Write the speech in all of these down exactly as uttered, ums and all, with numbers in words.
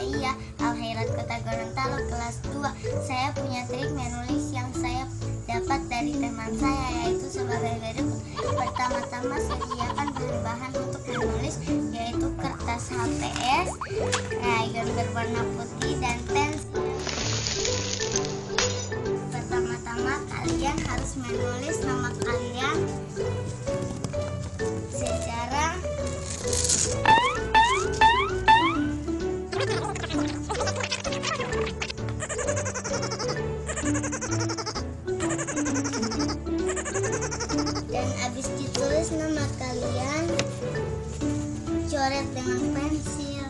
Iya, Al-Khairat Kota Gorontalo kelas dua. Saya punya trik menulis yang saya dapat dari teman saya, yaitu sebagai berikut. Pertama-tama sediakan bahan-bahan untuk menulis, yaitu kertas H P S, krayon berwarna putih, dan pensil. Pertama-tama kalian harus menulis nama kalian secara dan habis ditulis nama kalian, coret dengan pensil.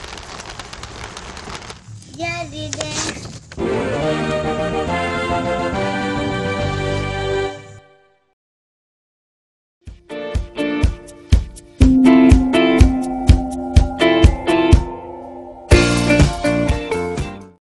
Jadi deh.